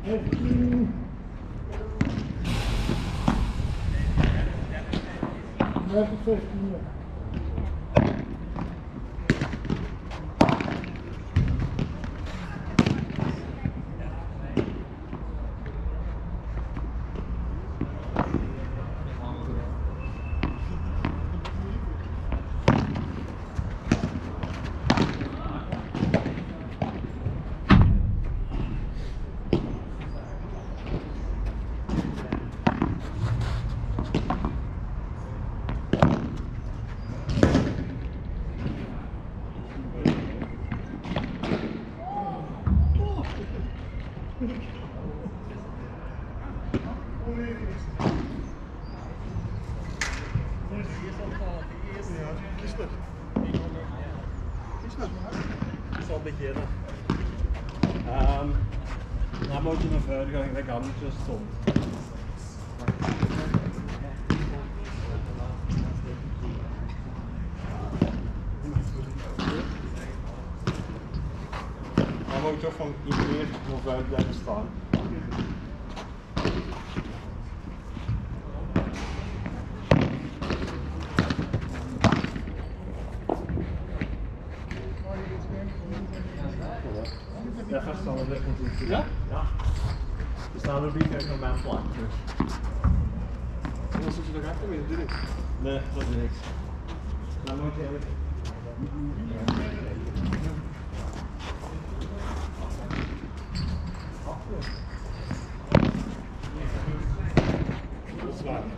Zal beginnen. Dan moet je naar voren gaan, dat kan niet zo stond. Dan moet je toch van iets meer naar voren blijven staan. Ja, ga staan we lekker doen. Ja? Ja. We staan er niet echt op mijn plek. En dan zit je nog achter mee, doe ik. Nee, dat is niks. Dan moet je even. Dat is waar.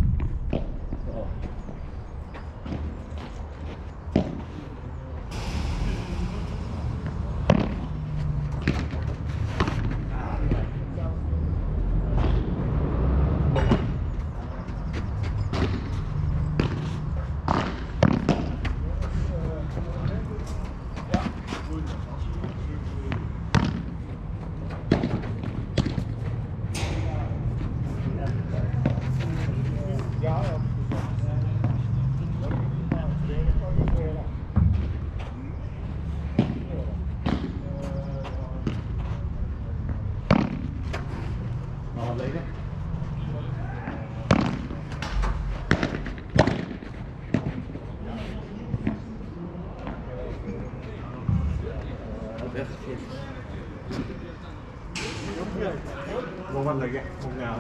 Vô văn là không nào.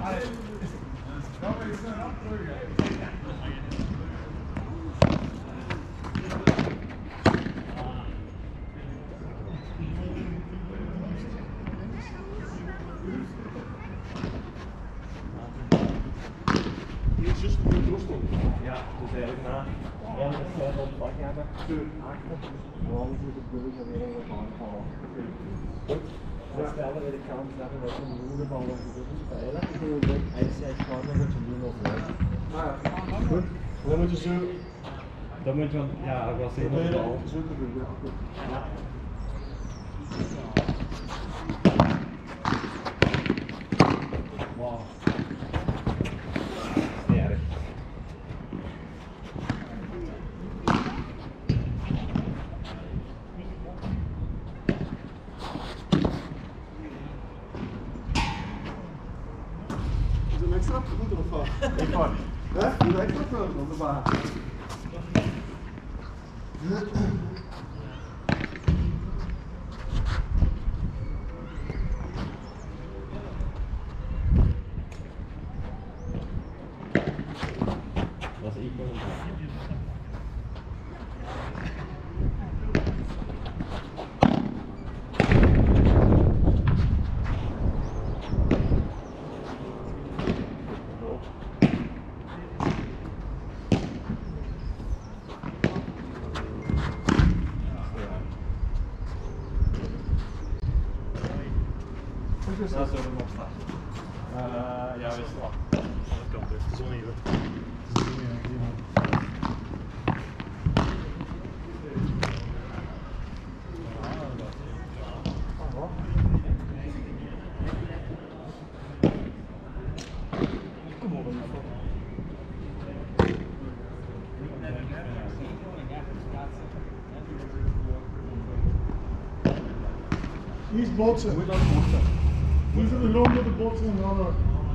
Ja, dus eigenlijk na 1 wedstrijd op pak hebben, waarom moet de burger weer even aanvallen? We stellen weer de kans dat we met een moeder van onze burger spelen. Hij zegt gewoon nog wat je doen of niet. Goed, dan moet je zo. Dan moet je, ja, ik was helemaal zo te doen. Ja. Wow. Sterk. Is een extra goed of wat? Ik hoor. Hè? Een extra groot op de baan. Dat is equal. Dat zullen we opstaan. Ja, we staan. Dat kan dus. Het is oneven. Kom op. Hier is botsen. Moet dat botsen. Niet op de grond met de botsen en dan.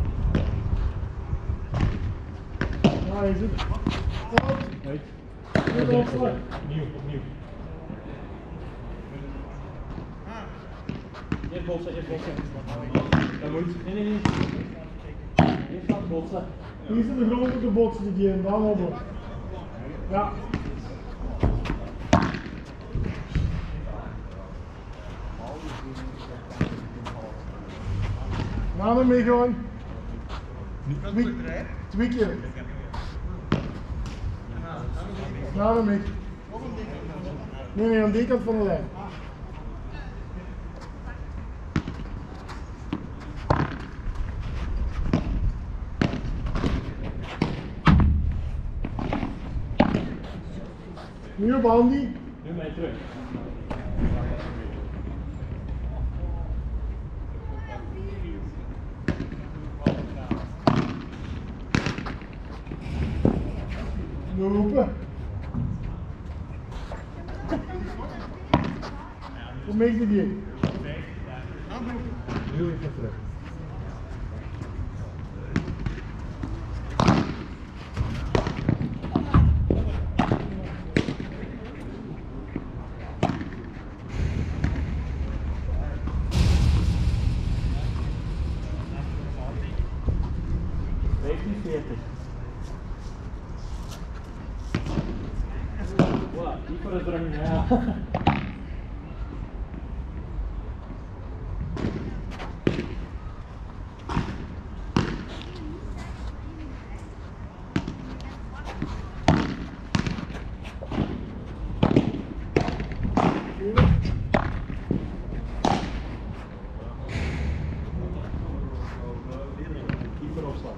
Ja, je zit. Stop. Uit. Niet opslag. Opnieuw. Eerst botsen. Dat moet. Nee. Eerst laten botsen. Hier zit de grond met de botsen die en dan hobbelen. Ja. Na ermee gewoon. Twee keer. Na ermee. Nee, aan die kant van de lijn. Nu op Andy. Nu mee terug. Lopen. Hoe maakt het die? Nu even terug. Wow, diepere drang, ja. Dieper opslag.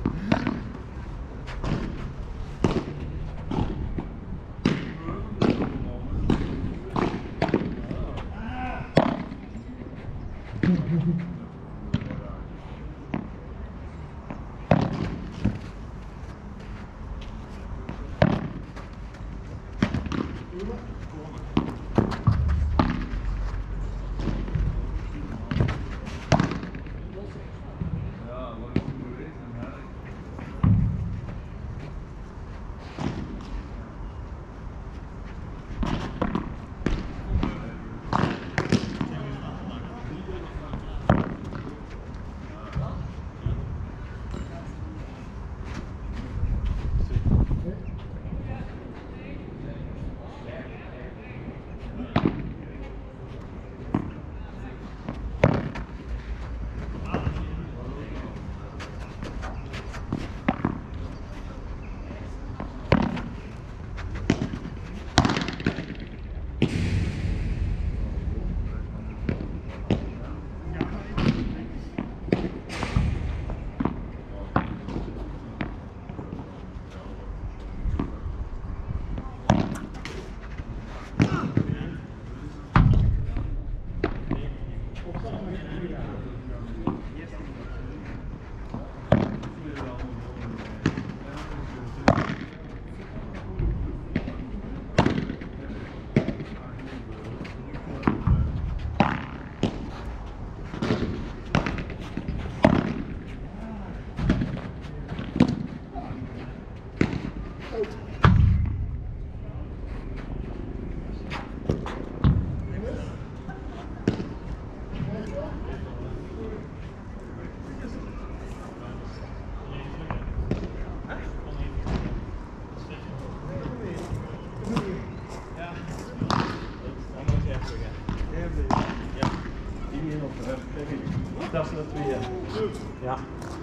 Dat is de tweede. Ja.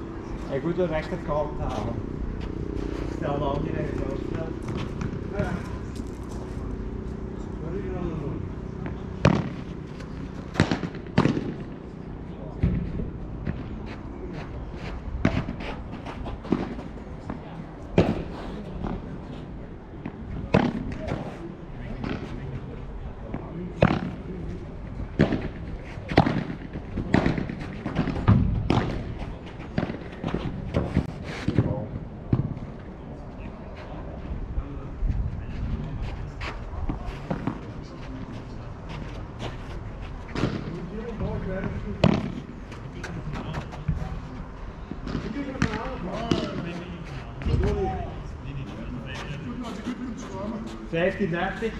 En goed de rechterkant halen. Stel dan die rechterkant snel. Ja. Wat doe je dan doen? 15:30.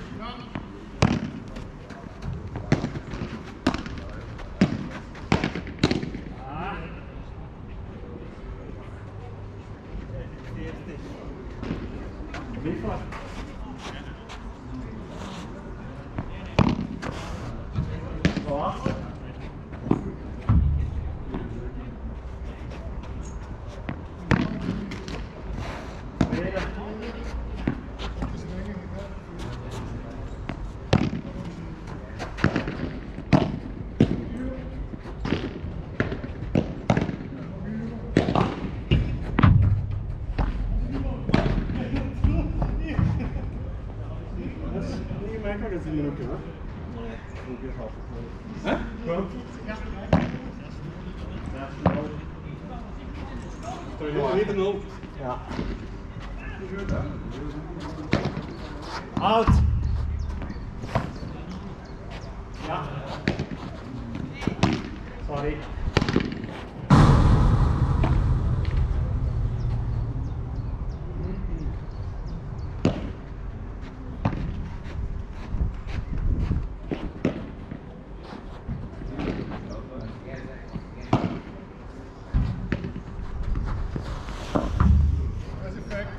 Mittwoch. Was? Dat is niet makkelijk als die minuten, hè? Nee, ik heb het niet. Hè? Kom. Ja. Ja, snel. Ja, niet een 0. Ja. Goed, hè? Out. Ja. Sorry. Dat is perfect.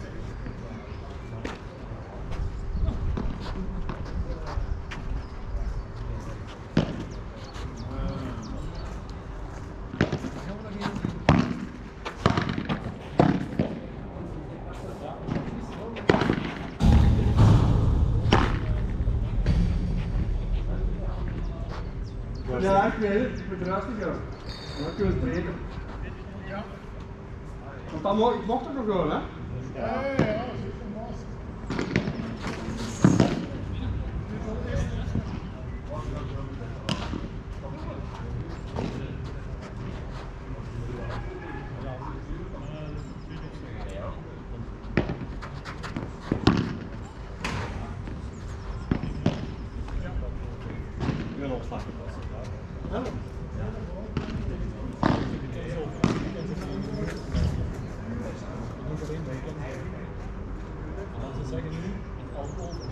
Ja, ik weet het. Ik moet eruit gaan. Dan kunnen we het breken. Ja. Want dan ik mocht er nog gewoon, hè? Ja, ja, dat is fantastisch. Ik ben opslag. Ja. Ze zeggen nu al over.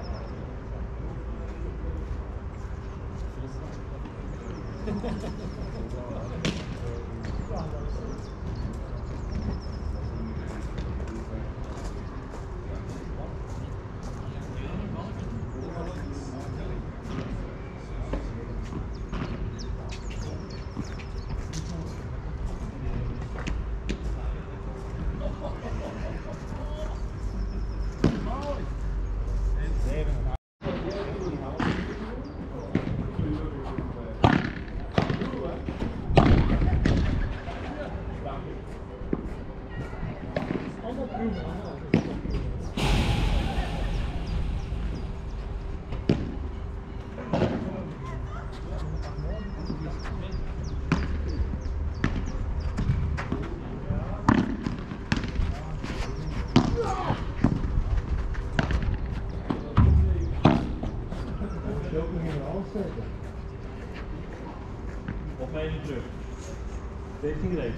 Op mij terug. 15 gereden.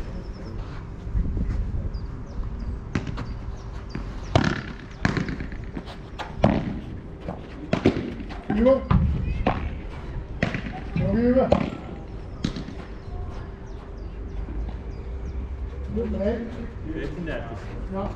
Nieuwe. Nog nieuwe. Nee. 15:30. Ja.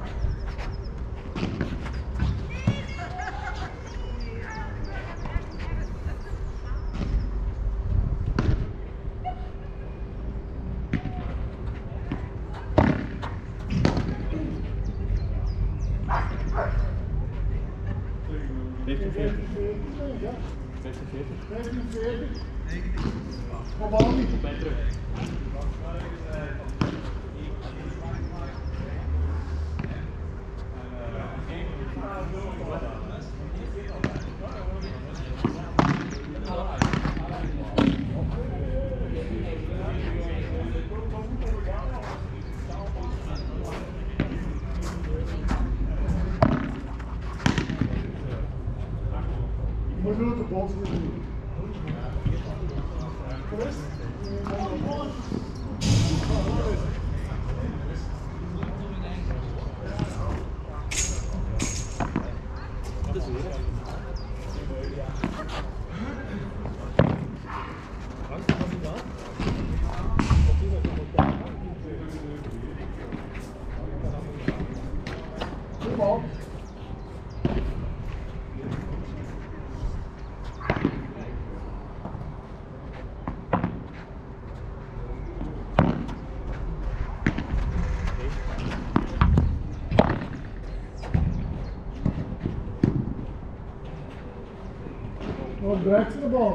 Ja. 45. Op al niet. Bij terug. We doen het op ons. Dat is weer. Bal. Wat draait ze de bal?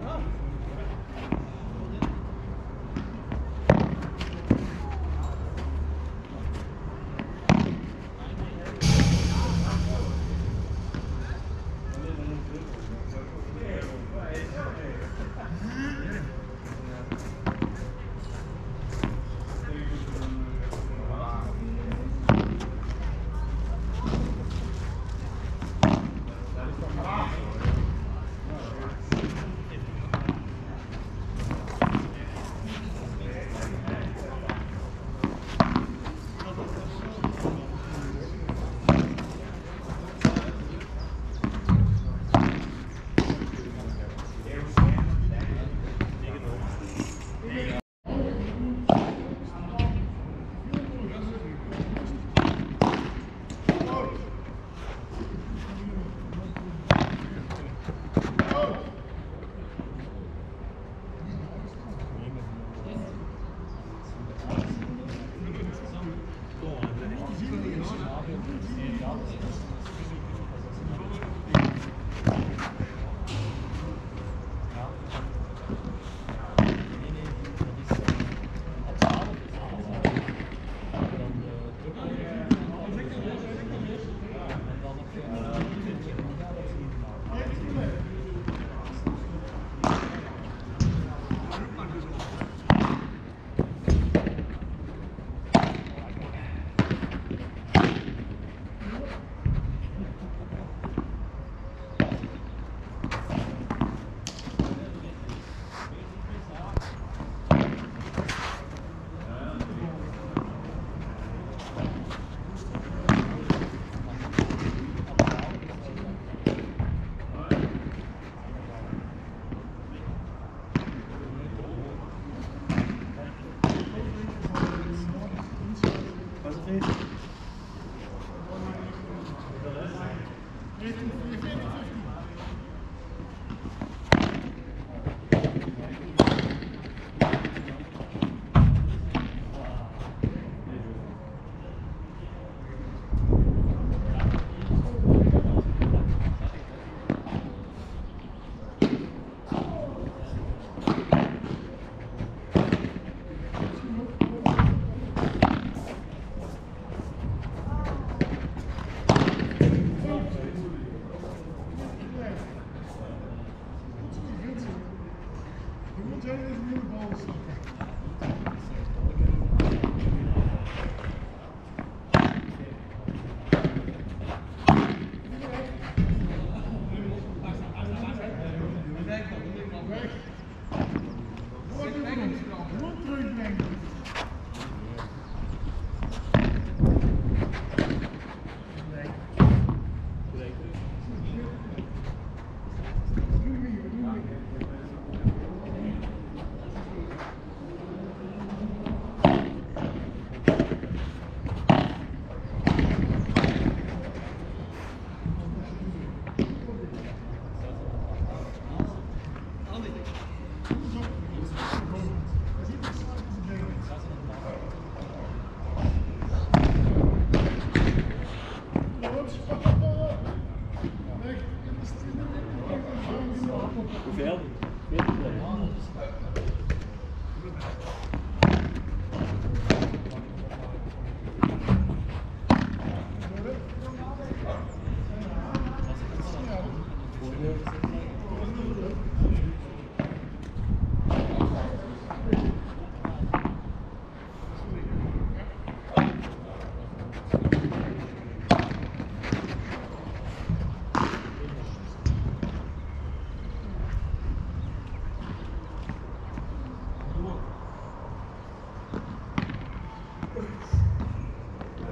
Hoeveel?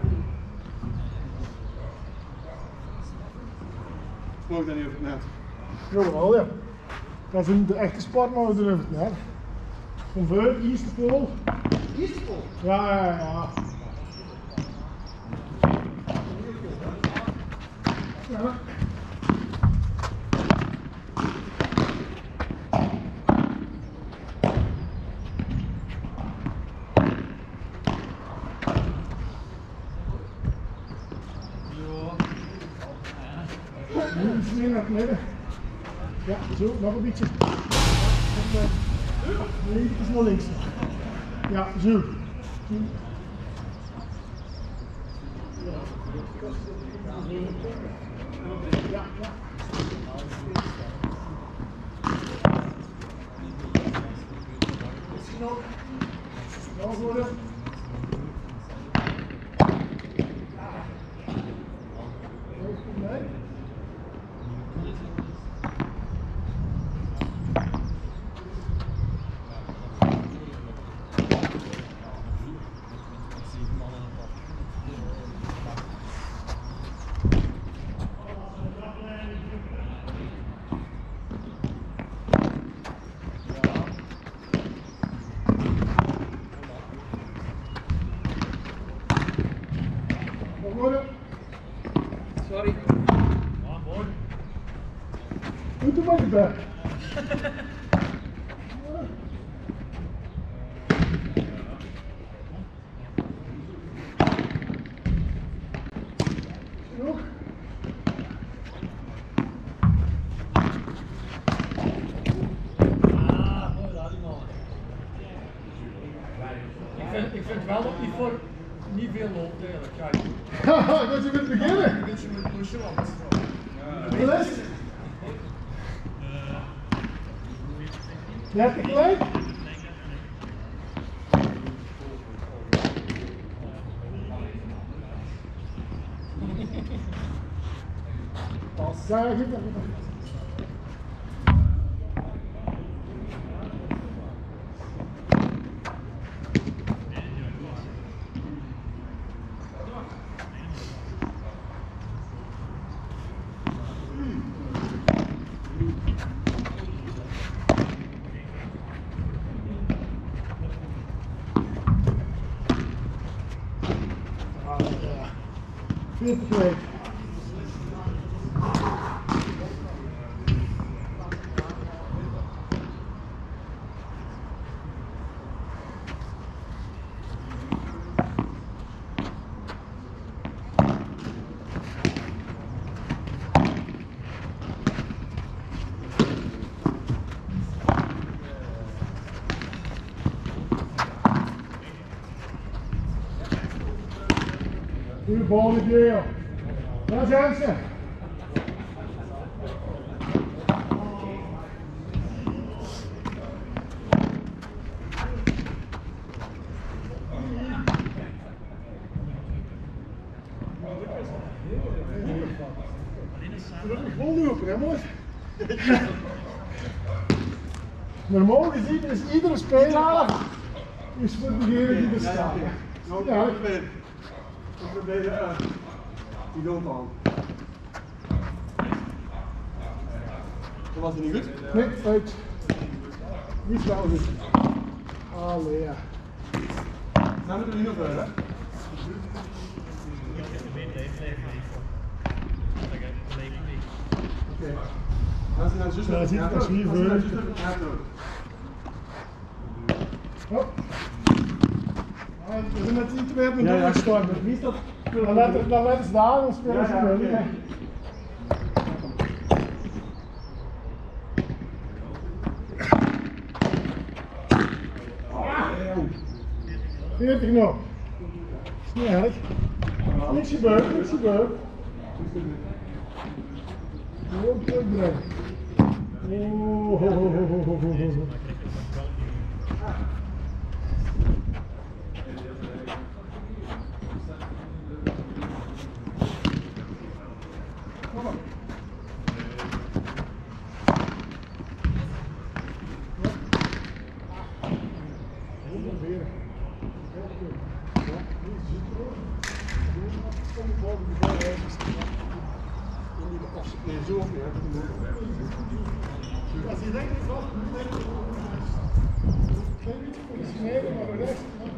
Geloof daar niet over na. Jawel, ja. Dat is de echte sportmode doen het net. Van voor, eerste pol. Eerste pol. Ja. Ja. Nu iets meer naar het midden. Ja, zo, nog een beetje. Nee, iets naar links. Ja, zo. Ja. Nog worden. Nee. Sorry. Doe er maar niet bij. Genoeg. Ik vind wel dat die voor niet veel loopt eigenlijk. Kijk. Haha, dat je moet beginnen. Een beetje met pushen, want Wat is het? 30 gelijk? Ja, goed. Ja. 40 gelijk. Goede bal, Geo. Daar zijn ze. Gewoon lopen, hè, mooi. Normaal gezien is iedere speler is voor degene die er staat. Nou, Ja. ik ben die loopt aan. Dat was er niet goed? Nee, uit. Niet wel goed. Allee, ja. Dan moeten we nu nog verder, hè? Oké. Als je dan zus Ja, zie je, als je hier voor- Hop. We zijn net iets meer met Ja, ja. doorgestorven. Wie is dat? Dan laten ze daar en spelen ze Ja, ja, wel. oké. 40 nog. Is niet erg. Niks gebeurd, niks gebeurd. Gewoon terugbrengen. Oh, ho, ho, ho, ho, ho, ho, ho. Kom op. Proberen. Ja, nu zit er ook. Kom ik boven de bal uit. Nee, zo of niet, hè? Geen beetje positioneren, maar rechts.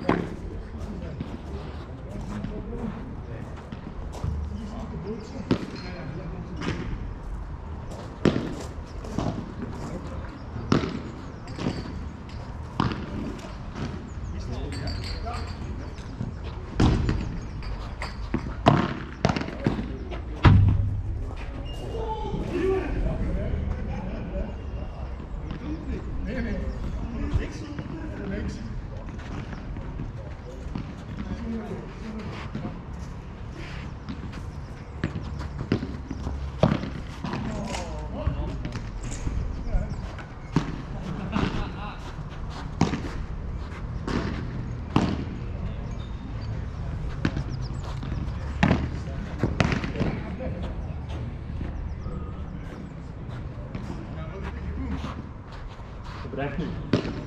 Bedrijf nu.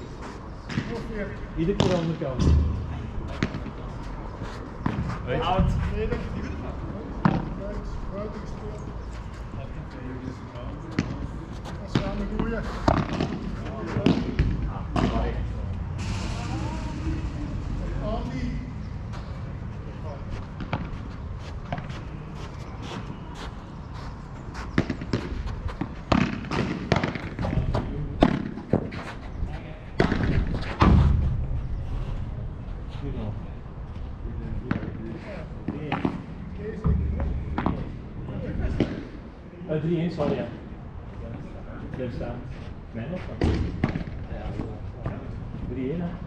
Iedere keer aan de kant. Oud. Buiten gespeeld. Dat is wel een goeie. Andy. Oh, 3-1, sorry. Ja. Blijf staan. Mijn nog dan. 3-1, hè?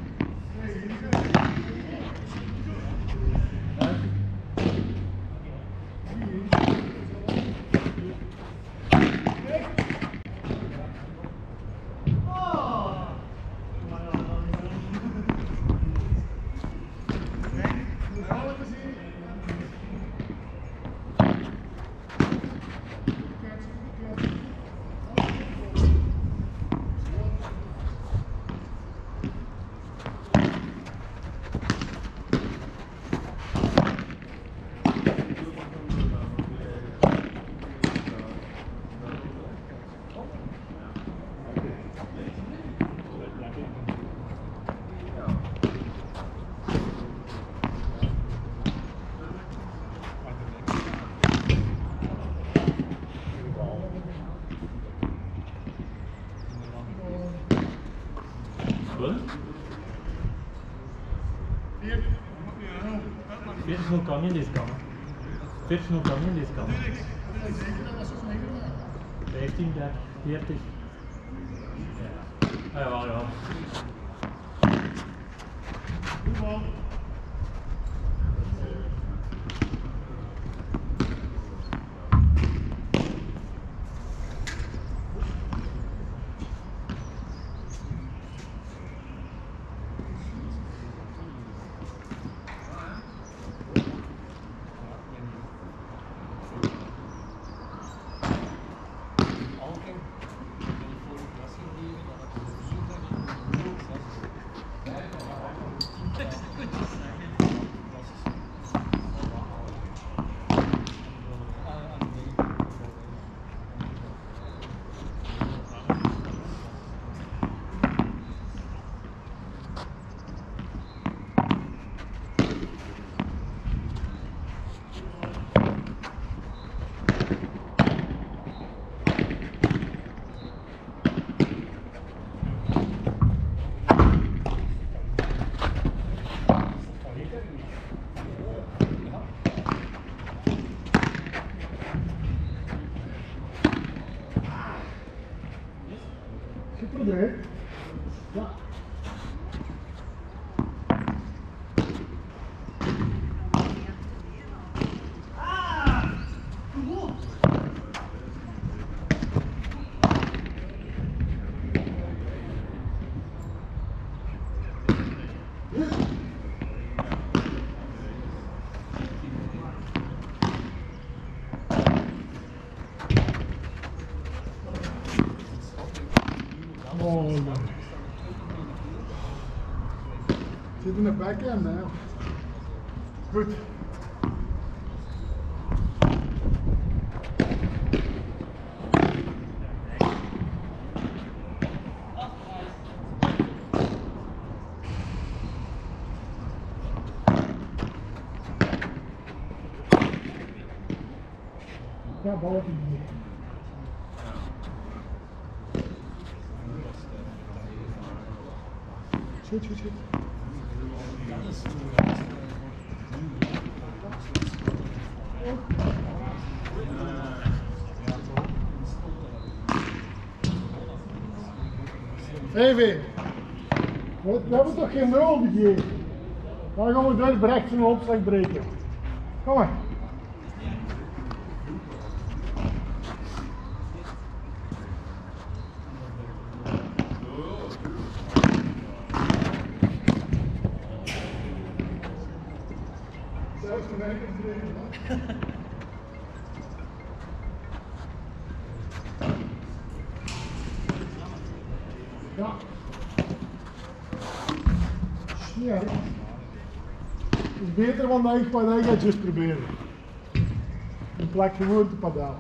Wat? 40 kan niet in deze kamer. 40 kan niet in deze kamer. 15, 30, 40. Ja, jawel, ja. Super idee. Ja. Oh, man. Zit in de backhand, hè? Goed. balletje hier. Goed, goed, goed. Even. We hebben toch geen rol gegeven. Dan gaan we door rechts en opslag breken. Kom maar. Ja. Ja. Het is beter dan dat ik wat hij gaat juist proberen. In plaats gewoon te padalen.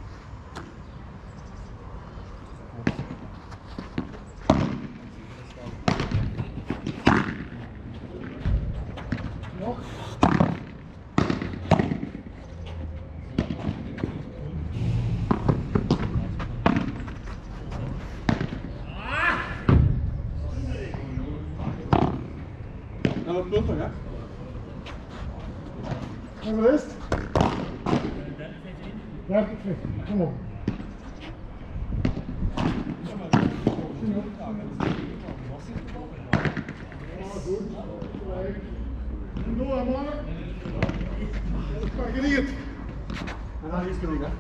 Nog. En dat loopt toch, hè? En de rest? 30, 50. Kom op. Noah, maar. Pak je niet. En dan is het genoeg, hè?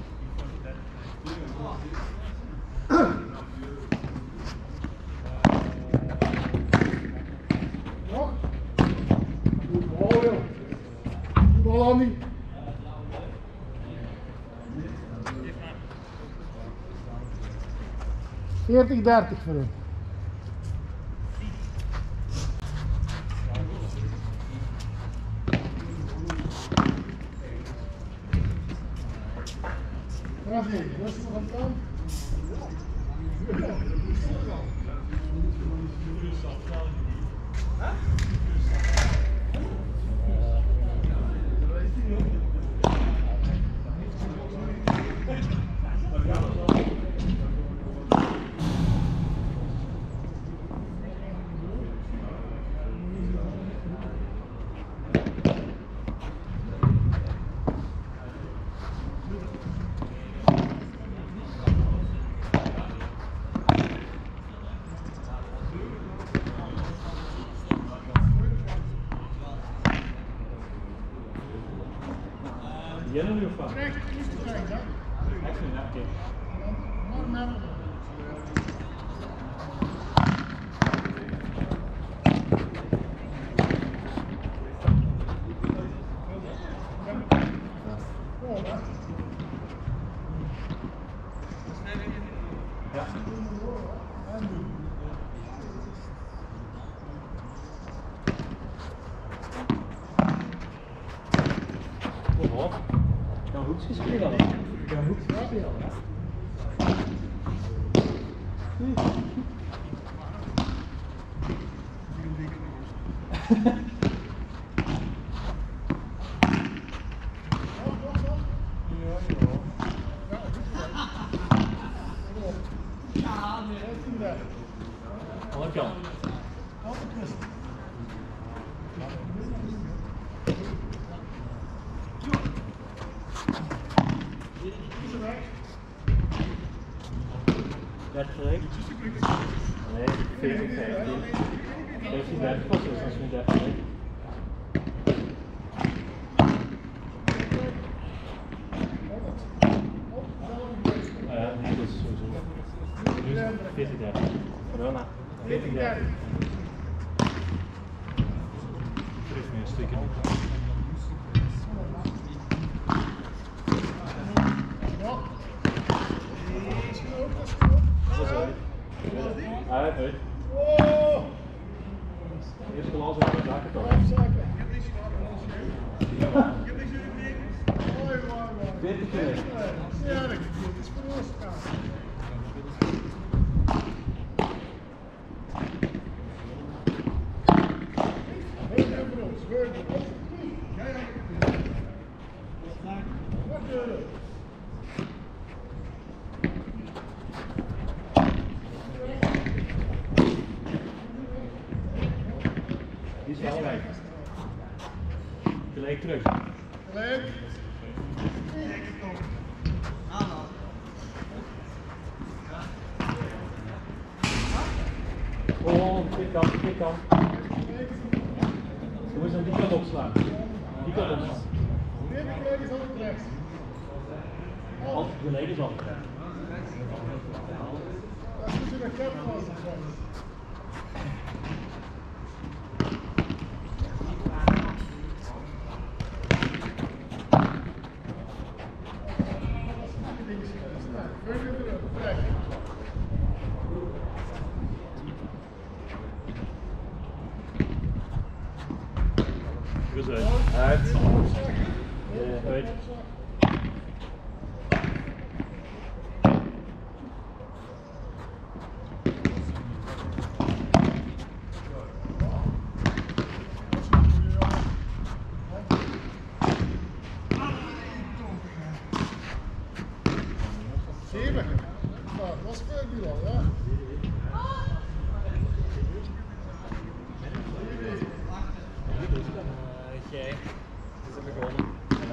Nog? Goed bal, joh. Goed bal, Andy. Veertig, 30 voor hem. Ravi, rustig aan het kant. Yellow or far? Kijk, rustig aan, ja. Actually, not good. Maar naar. Ja. Wat? Kan hoekjes spelen? Kan hoekjes spelen? Alle kanten. Dat gelijk? Nee, 40, 15. 15, 30 was dus als we 30 gelijk. Ja, nee, dat is sowieso. Nu is het 40, 30. Corona. 40, 30. Terug meer steken. Uit. Oh! Eerst glas en dan zaken toch. 40 keer. Ja, dat is voor ons gaan. kwijt. Gelijk terug. Gelijk. Oh, dit kan. Hoe is dan die kant opslaan? Die kant opslaan. Weer gelijk is altijd rechts. Altijd gelijk is altijd. Als je een klep vast. Gezet. Uit. Uit. Zeven. Nou, dat speelt nu al, ja. Jij. Is er begonnen.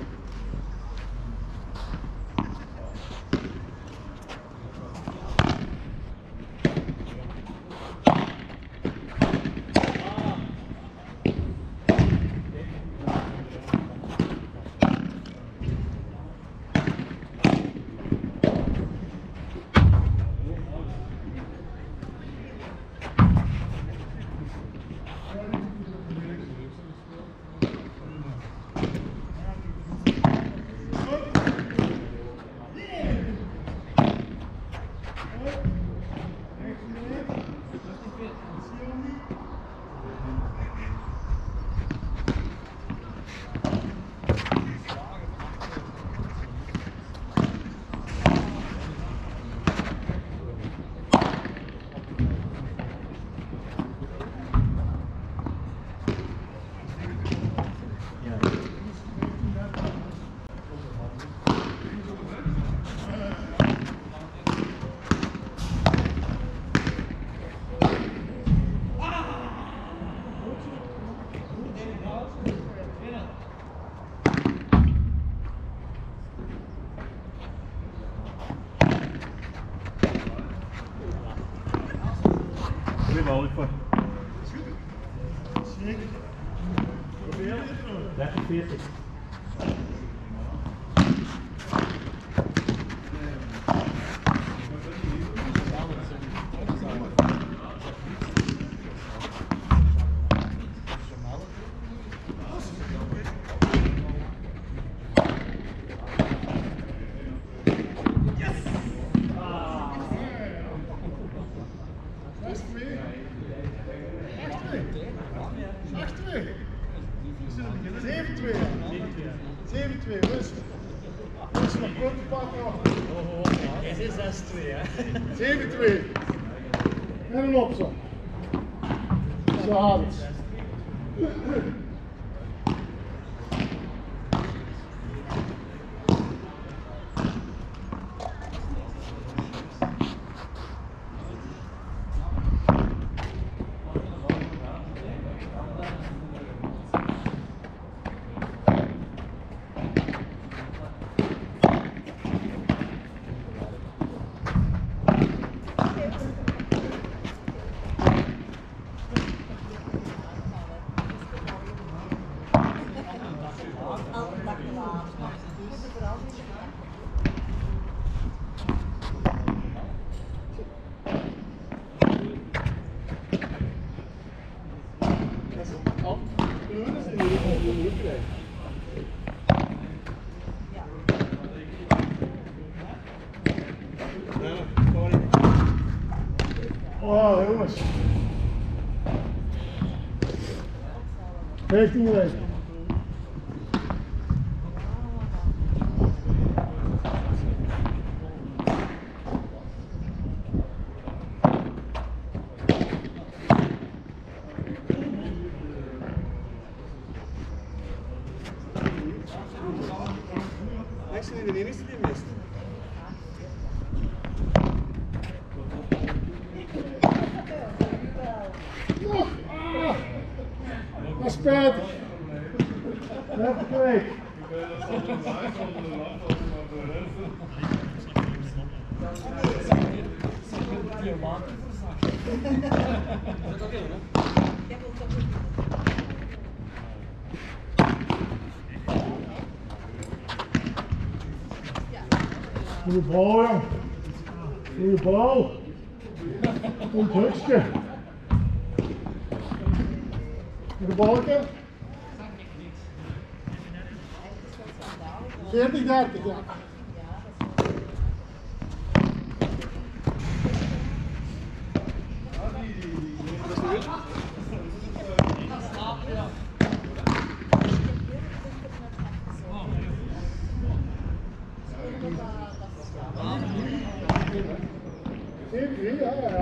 Oliver. 30, 40. Het is 6-2, hè? 7-2. En een opzet. Zo had het. Oh, jongens. 15 weken. Actually, the enemy team missed. Dat is 50. 30 kwijt. Goeie bal, jong. Goeie bal. Goed hutske. De balken. 40, 30, ja. Ja.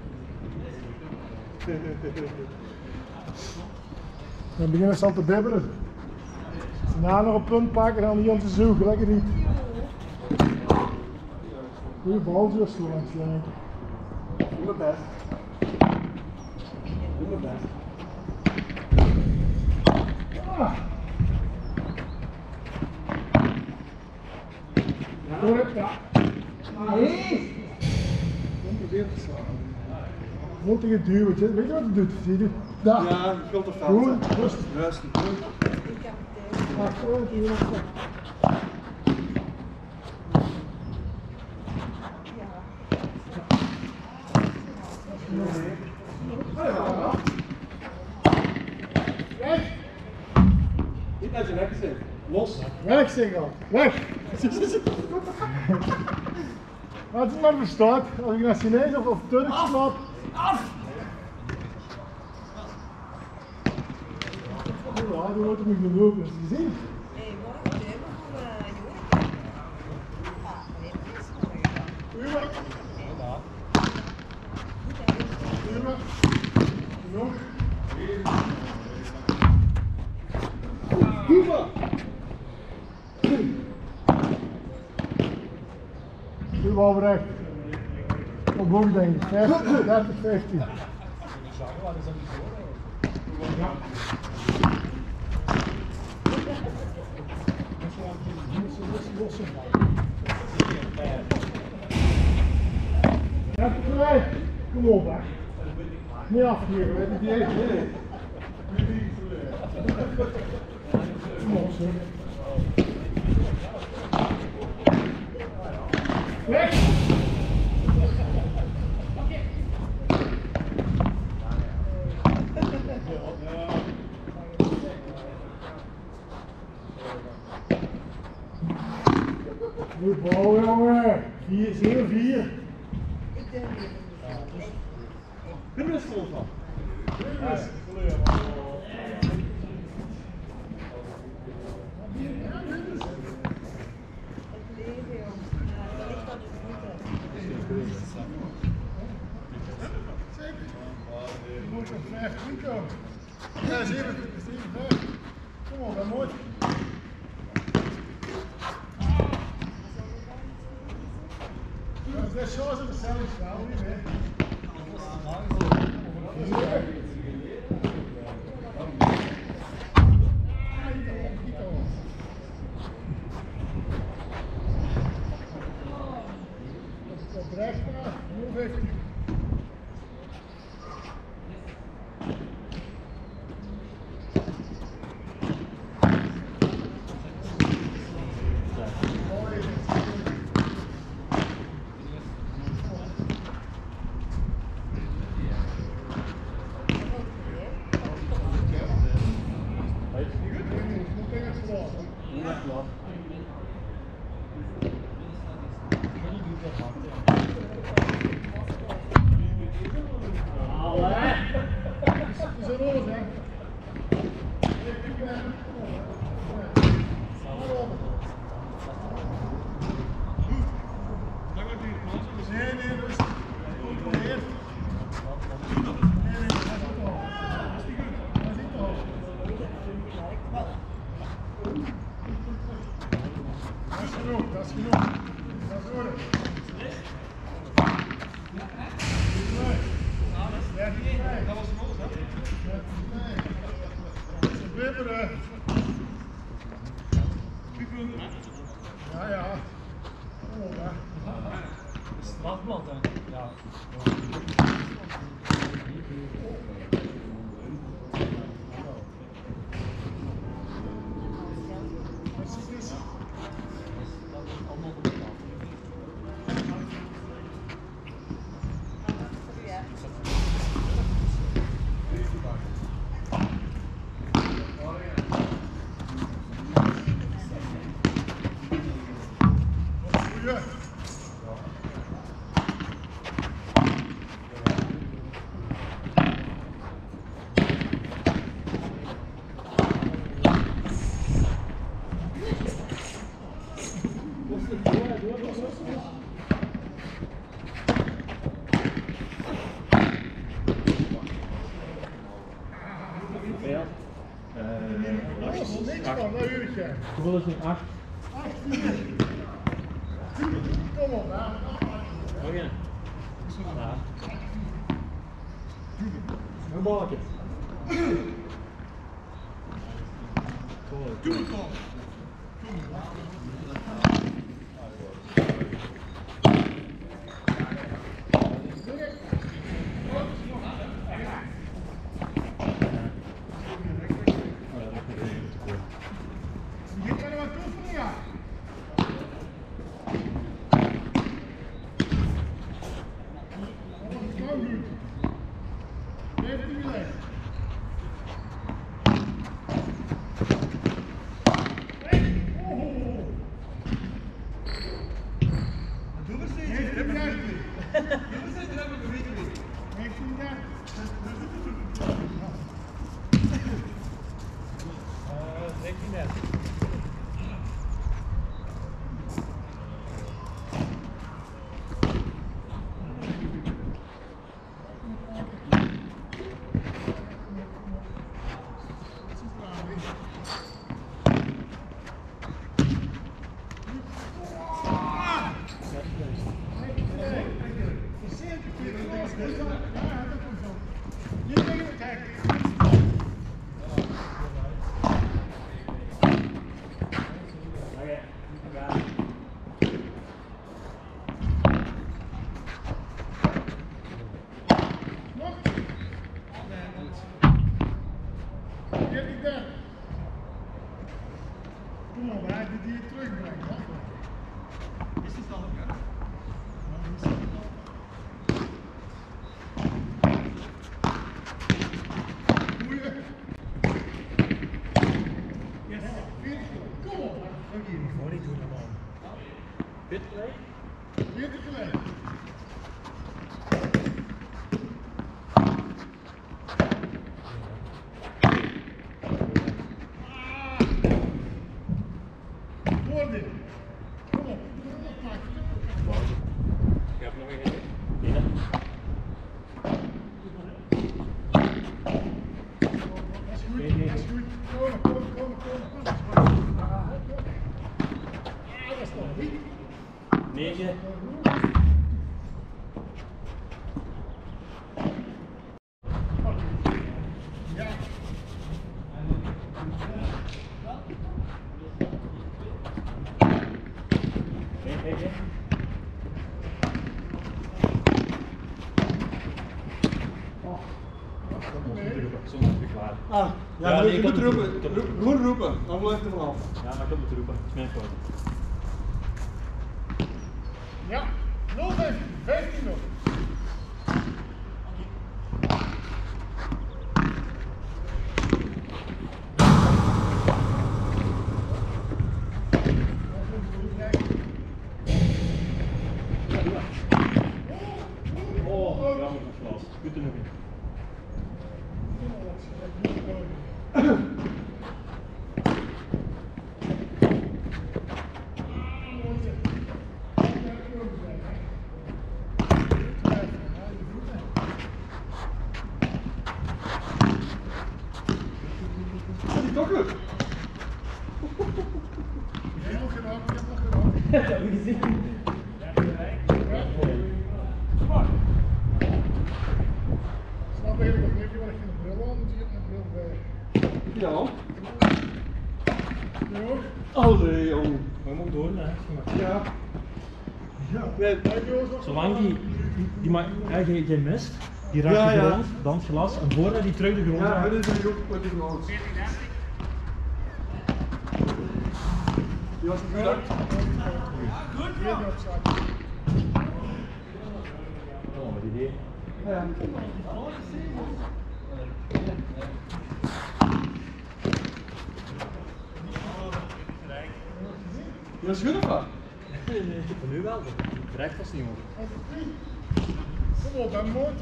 Dan beginnen ze al te bibberen. Daarna nog een punt pakken en dan niet om te zoeken, lekker niet. Goeie bal zo langs de lijn. Doe mijn best. Doe mijn best. Ah. Hoor het, ja. Nee! Kom probeer te slaan. Gewoon tegen duwen, weet je wat het doet? Zie je? Daar. Ja, je komt er fout. Goed, rustig. Rustig. Maar gewoon tegen rustig. Weg! Niet uit je nek zitten. Los. Weg, Singel! Weg! Als het maar bestaat, als ik naar Chinees of Turks slaap. Ja, die wordt niet gelopen, heb je gezien? Uren. Uren. Nog. Hoeva! Doe wel berecht. Op boven denk ik. 50, 30, 15. Ja. Even gelijk. Kom op, hè. Niet afgeven, weet je, die heeft nee. Kom op, zeg. Weg! Goed bal, jongen. 7-4. Dit is vol van. Je moet op 5 komen. Ja, 7, 5. Kom op, dat is mooi. Dat is zoals het zelf is, nou niet meer. Dat dreigt maar, 0,15. hè. Ja, ja. Kom op, hè. Strafblad, hè? Ja. Wat is dit? Dat is allemaal op de tafel. Goeie. Veel. Niks van, dat uurtje. Hoeveel is het? 8. 8-4. Kom op, hè. Oké. Ja. Een balletje. Doe het toch. Je kan er wat toe van, ja. Dat is lang goed. 15 minuten. Doe eens niet. 19 net. Kom op, hè, die je terugbrengt. Is die stand ook, hè? Goeie. Yes. 40 kilo. Kom op, hè. Gewoon niet doen, man. Dit twee? 40 kilo. Voordeel. Kom op. Ik heb nog een. Ja. Dat is goed, dat is goed. Kom. Ah, dat is toch niet. 9. Ja. Kijk. Zonder te klaar. Ah, ja, Ja, nee, je ik moet heb roepen. het- ik heb het- Gewoon roepen, dan blijft er vanaf. Ja, maar ik heb het roepen. Het is mijn fout. Ja. 0-15. 15 nog. Oh, jammer glas. Goed er nog in. Die tokken. Ik heb nog gedaan. Dat heb ik gezien. Snap eigenlijk nog niet, want ik geen bril aan, dus ik heb een bril bij. Ja. Allee, jong. We moeten door, hè. Ja. Ja. Nee, Zolang je mist, die raakt Ja, de ja. grond, dan het glas en voordat die terug de grond Ja, raakt. dat is ook met die grond. Die was bedankt. Oh, wat idee. Ja. Dat is goed of wat? Voor nu wel, terecht was niet over. Kom op, hè, mooi.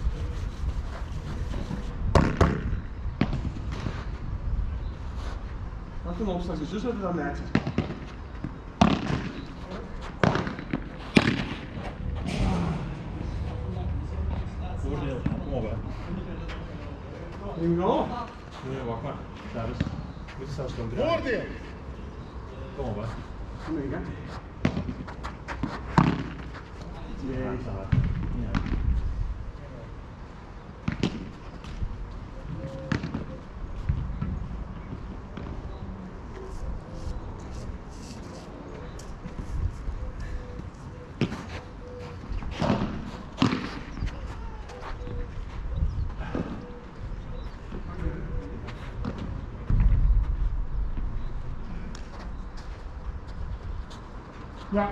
Laat hem opstaan, de zus hadden dan netjes. Voordeel, kom op hè. Ding wel. Nee, wacht maar. Daar is. Moet je zelfs gewoon draaien. Voordeel. Kom op hè. Kom mee, hè. Ja, daar. Ja. Ja.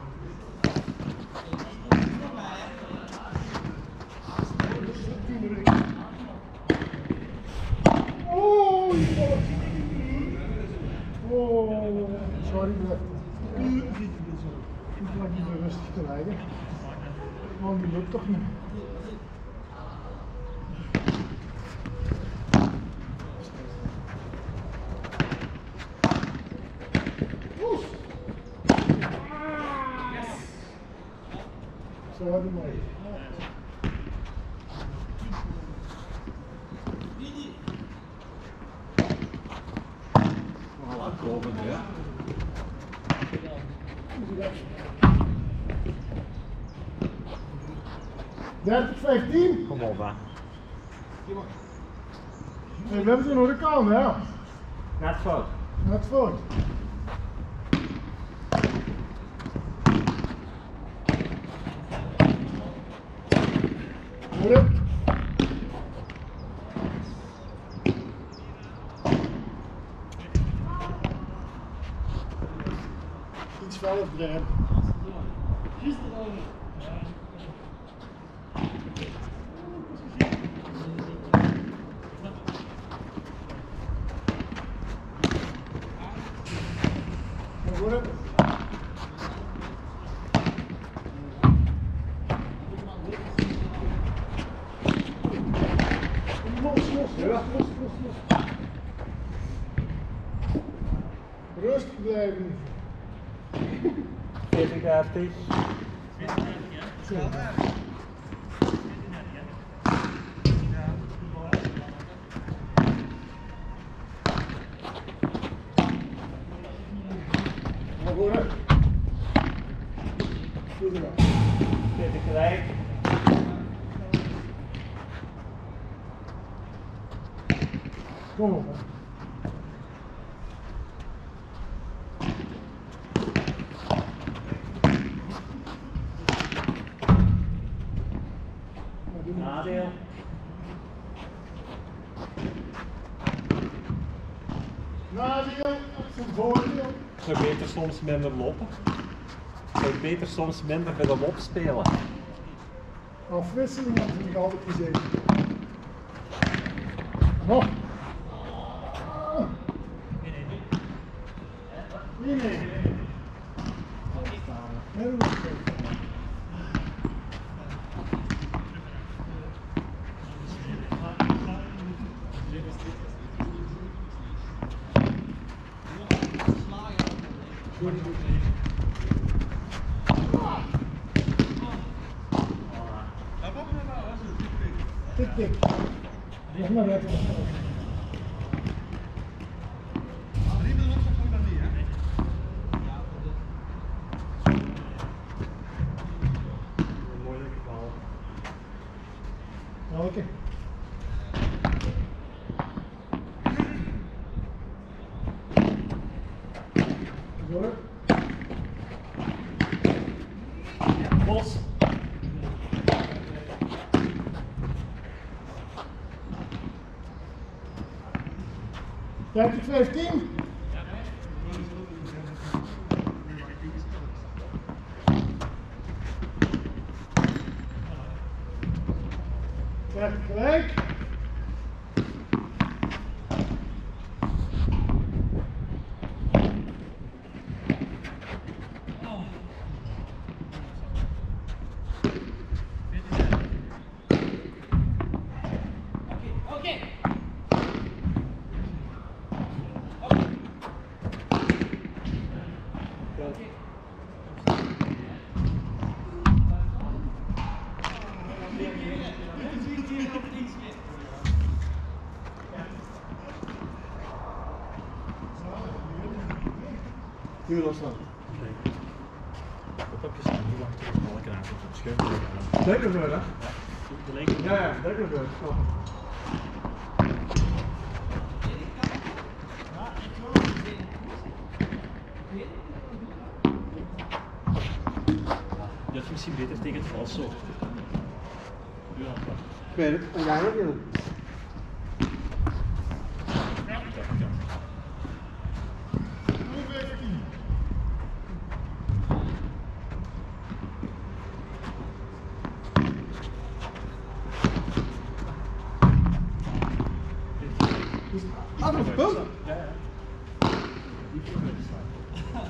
Oh, oh, sorry, ik lag niet meer rustig te lijken. Want die lukt toch niet. Sorry, maar. Voilà, komen, hè. 30-15. Kom op hè. Nee, we hebben ze nog de kant, hè? Net fout. Net fout. Hoor je? Iets verder draaien. Hoor je? Los. Rustig blijven. 40, 30. Maar hoor je? Goed gedaan. 40 gelijk. Kom op. Hè. Nadeel. Nadeel, zijn voordeel. Zou beter soms minder lopen? Zou beter soms minder bij de lop spelen? Afwisseling heb ik altijd gezeten. Oh. Nee. Heel goed. Tik. Nog maar even. Moeilijk geval. Welke? 30-15. Gelijk. Nu wil staan. Wat heb je staan? Hoe lang terug de balken aan zitten? Schuif Denk er weer, hè? de leken. Ja, ja, denk er weer. Oh. Je had misschien beter tegen het vals zo. Doe dat maar. Ik weet het, en jij ook niet. Ah, dat is boot. Ja, ja. Die kunnen we staan.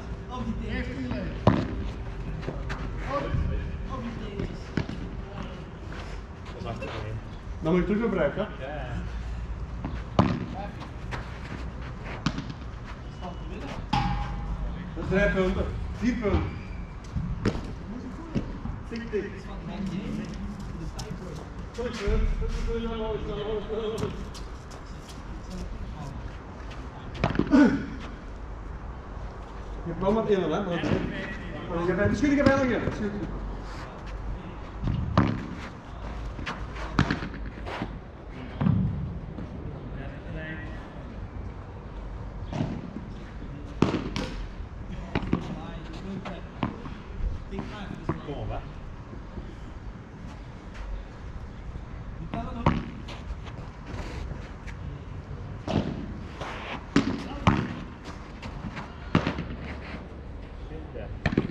Dat is achterheen. Dan moet je terug naar bereik, hè? Ja, ja. Dat is 3 punten. 4 punten. Tik, tik. Goed, je hebt wel wat in, hè? Maar je bent misschien een wel in. Kom op, hè. Ja.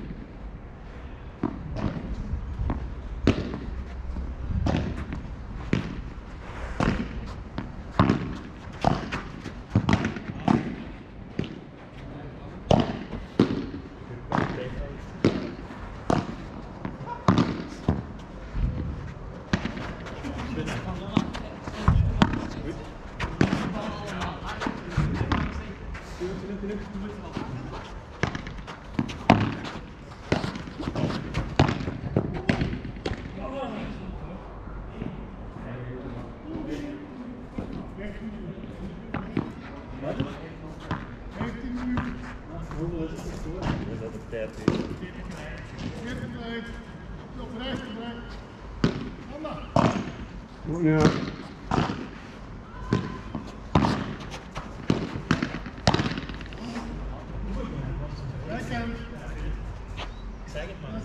Hoeveel is het voor? Dat is op 30 uur. Ja. Ik zeg het maar.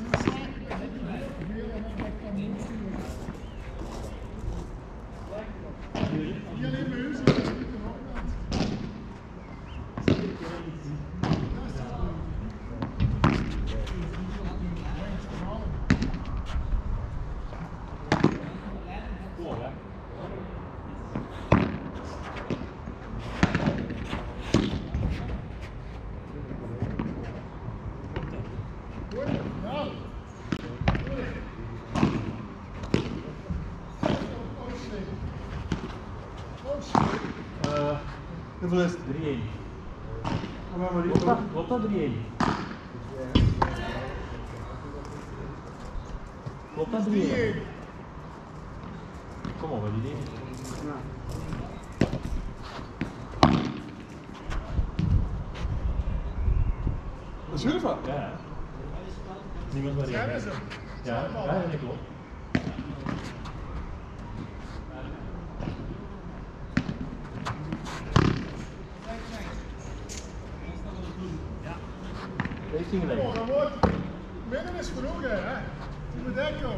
Kom op, hè. Hoeveel is het? 3-1. Gaan we maar niet Klopt dat? doen. Klopt dat 3-1? Klopt dat 3-1? Kom op, die idee. Ja. Dat is heel veel. Ja. Niemand maar één. Ja, ja, dat klopt. Richting gelijk. Oh, dat wordt. Midden is genoeg, hè? Je moet daar komen.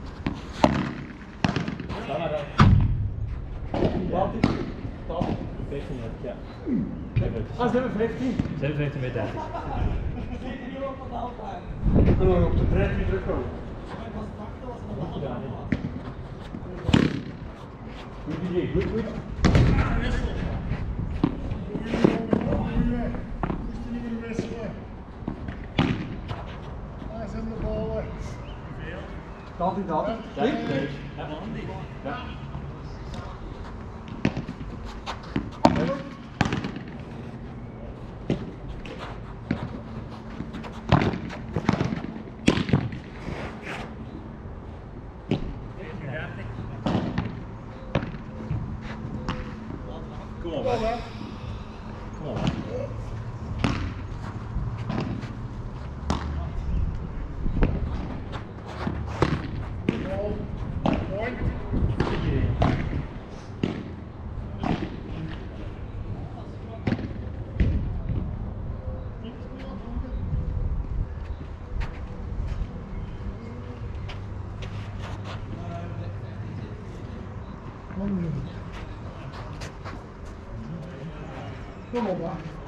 Sta maar daar. Stop. 15 ja. Ah, ze hebben 15. 57 met 30. En dan op de trein weer terugkomen. Goed gedaan, hè. Goed idee, goed, goed. Daar zijn de ballen. Kandidaat. Ja, Nee? ja. Ja. Kom op, hè. Kom op, hè. Kom op, hè.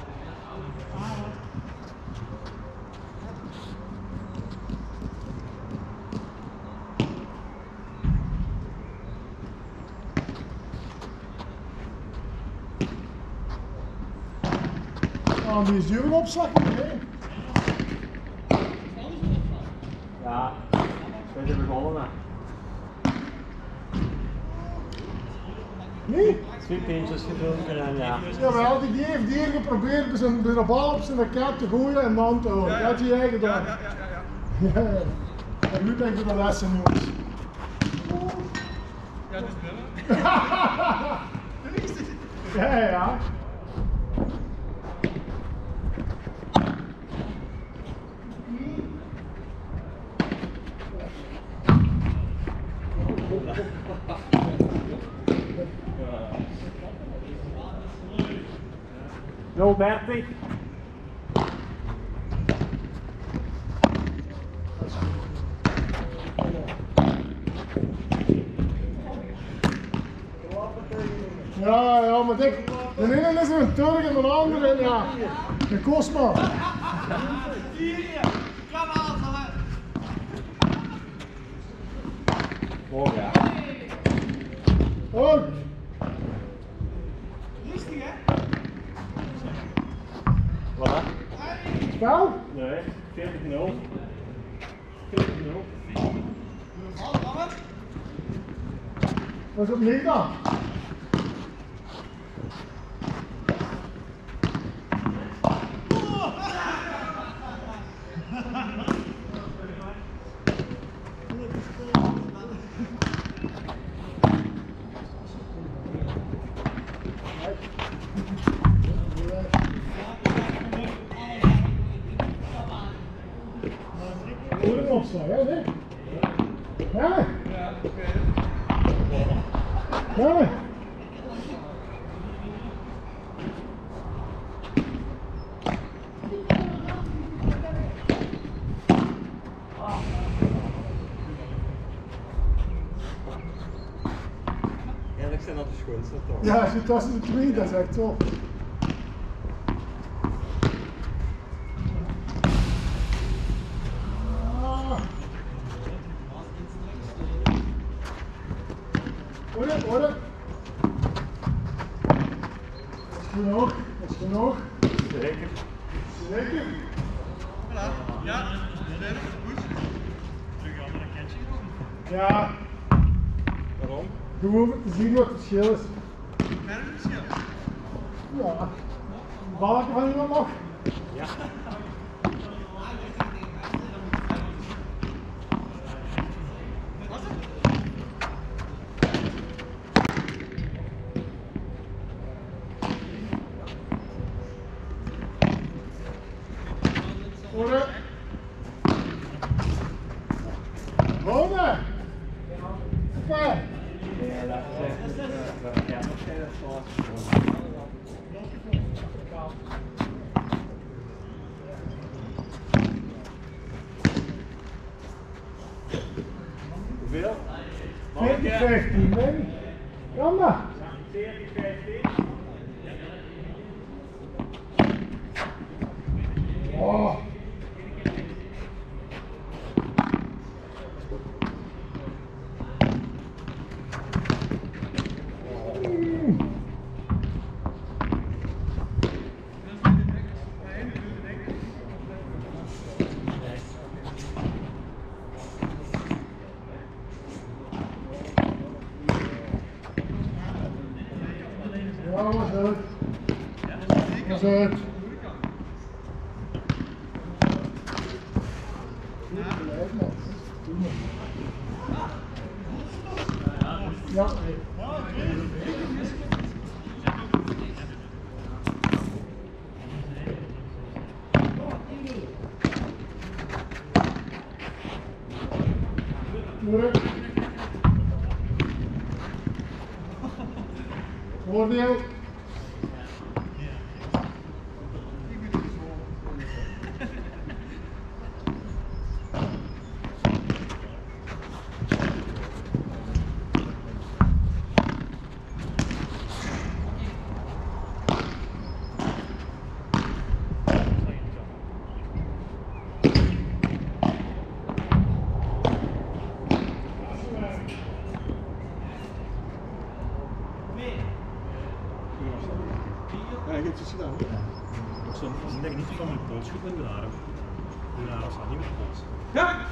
Die is duur opzakken, hè? Ja, we zijn begonnen. Nee? Sweetpintjes gedronken en ja. Jawel, die heeft hier geprobeerd de bal op zijn kaart te gooien en dan te houden. Dat had jij gedaan. Ja. En nu denk je de lessen, jongens. Ja, dat is binnen. Ja, ja. No 30. Ja, maar de ene is een Turk en de andere, ja, een Cosma. Oh ja. Ook. Voilà. Spel? Nee, 40-0. 40-0. Dat is op Nederland. Goede opslag, hè? Nee? Ja? Ja? Eigenlijk zijn dat de schoonste toch? Ja, als je tussen de twee, dat is echt zo. Hoor het, hoor het. Dat is genoeg, dat is genoeg. Zeker. Zeker. Ja, sterk, goed. Terug een andere kentje. Ja, Waarom? gewoon om te zien wat het verschil is. Merk het verschil? Ja. Een balletje van iemand nog? Ja. Hoor het. Wonen. Oké. Ja, dat is echt. Ja, dat is zoals. Hoeveel? 40, 15, nee. Kan dat? 40, 15. Ja, was uit. Was uit. Ja. Oordeel. Ja, ik heb het gedaan. Ik denk niet van mijn pols goed in de arm. De arm staat niet met de pols. Ja!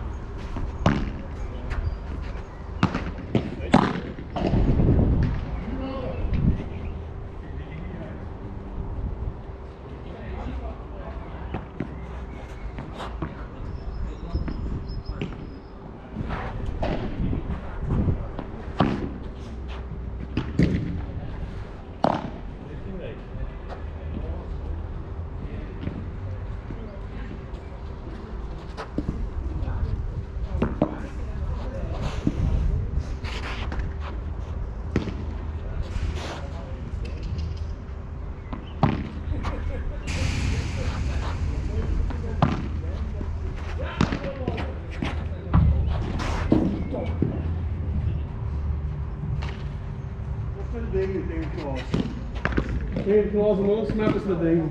Tegen Klaas. Tegen Klaas en ons met is met dingen.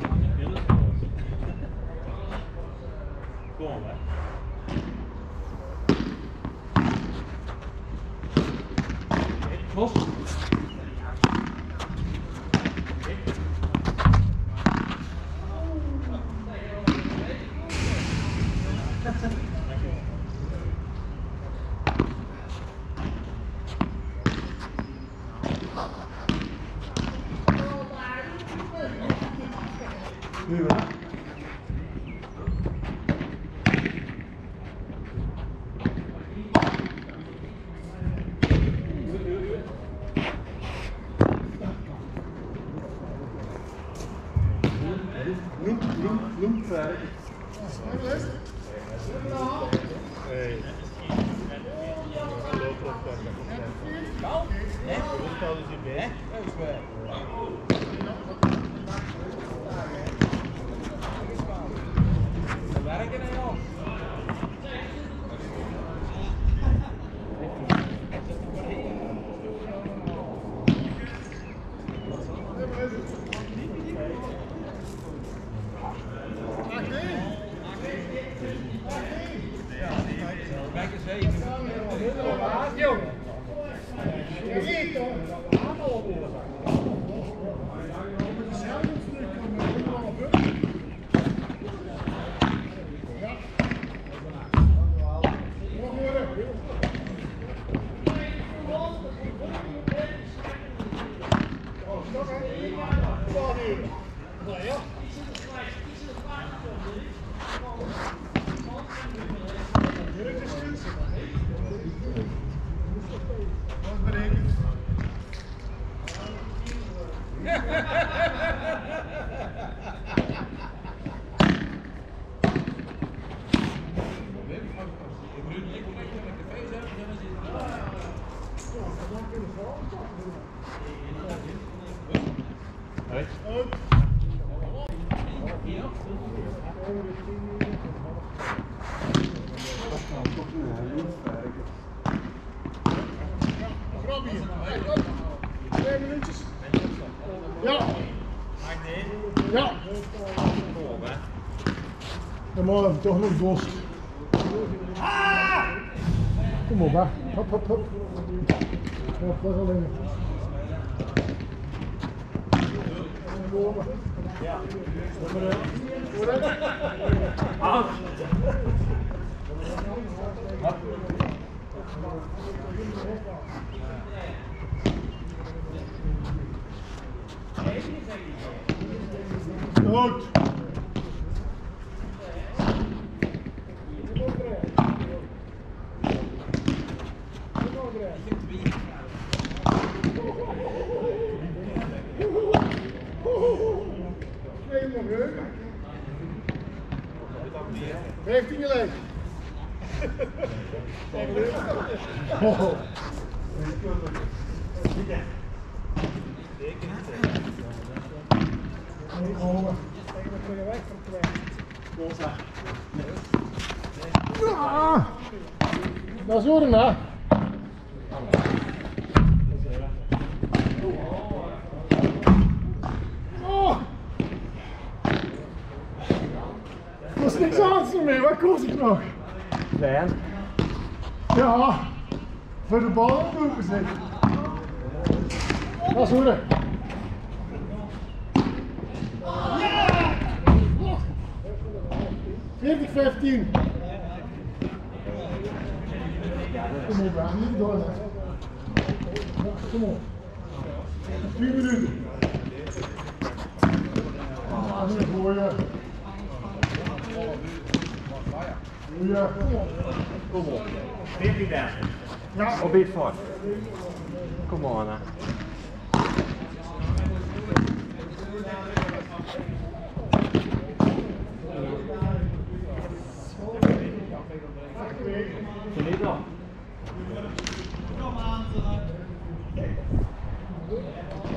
Kom hè. Los. Nu wel. Noem verder. Nee. Loop op dat. Nee, hoe kan het je bij? Werken en al. Kijk eens heen. Ja. Ja. Ja, maar toch nog dorst. Kom op, hè. Hop, hop, hop. Ja, dat is alleen. Ja. goed. Heeft hij gelijk? Oh. Ah, dat is horen, hè? Oh. Dat is niks aan te meer, wat kost ik nog? Klein. Ja, voor de bal op doel gezet. Dat is horen. Ja! 40-15. Kom op, we gaan niet door. Kom op. 4 minuten. Ah, nu gooi je. Goeie. Kom op. 14 daar. Ja. Op iets voor. Kom on, hè. Finito.